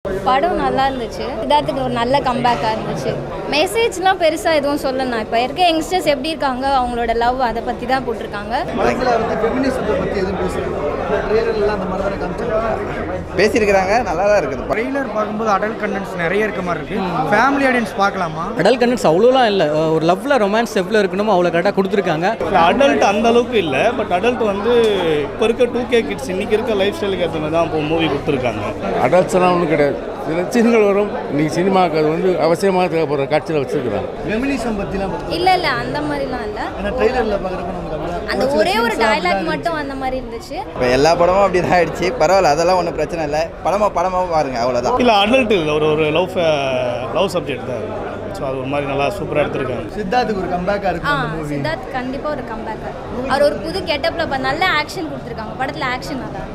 படம் நல்லா இருந்துச்சு. சித்தார்த்துக்கு ஒரு நல்ல கம்பேக்காக இருந்துச்சு. மெசேஜ்லாம் பெருசாக எதுவும் சொல்லணும். இப்போ இருக்க யங்ஸ்டர்ஸ் எப்படி இருக்காங்க, அவங்களோட லவ் அதை பற்றி தான் போட்டிருக்காங்க. பேசியிருக்கிறாங்க, நல்லா தான் இருக்குது. ட்ரெய்லர் பார்க்கும்போது அடல்ட் கண்டென்ட்ஸ் நிறைய இருக்க மாதிரி இருக்குது. ஃபேமிலி ஆடியன்ஸ் பார்க்கலாமா? அடல்ட் கண்டென்ட்ஸ் அவ்வளோலாம் இல்லை. ஒரு லவ்வில் ரொமான்ஸ் எவ்வளோ இருக்கணுமோ அவ்வளோ கரெக்டாக கொடுத்துருக்காங்க. அடல்ட் அந்த அளவுக்கு இல்லை, பட் அடல்ட் வந்து இப்போ இருக்க 2K கிட்ஸ் இன்றைக்கி இருக்க லைஃப் ஸ்டைலுக்கு ஏற்ற மாதிரி தான் இப்போ மூவி கொடுத்துருக்காங்க. அடல்ட்ஸ்லாம் ஒன்றும் கிடையாது. சில சீன்கள் வரும், இன்னைக்கு சினிமாவுக்கு அது வந்து அவசியமாக தேவைப்படுற காட்சியில் வச்சுருக்கிறாங்க. ஃபெமினிசம் பற்றிலாம் இல்லை அந்த மாதிரிலாம் இல்லை. ட்ரெய்லரில் பார்க்குறப்ப நமக்கு அந்த ஒரே ஒரு டயலாக் மட்டும் அந்த மாதிரி இருந்துச்சு. இப்போ எல்லா படமும் அப்படி தான் ஆயிடுச்சு. பரவாயில்ல, அதெல்லாம் ஒன்றும் பிரச்சனை இல்லை. படமாக பாருங்க, அவ்வளோதான். இல்லை அடல்ட் இல்லை, ஒரு லவ் சப்ஜெக்ட் தான். ஸோ அது ஒரு மாதிரி நல்லா சூப்பராக எடுத்திருக்காங்க. சித்தார்த்துக்கு ஒரு கம்பேக்காக இருக்கு. சித்தார்த் கண்டிப்பாக ஒரு கம்பேக்காக. அவர் ஒரு புது கெட்டப்பில் நல்ல ஆக்ஷன் கொடுத்துருக்காங்க. படத்தில் ஆக்ஷன் நல்லா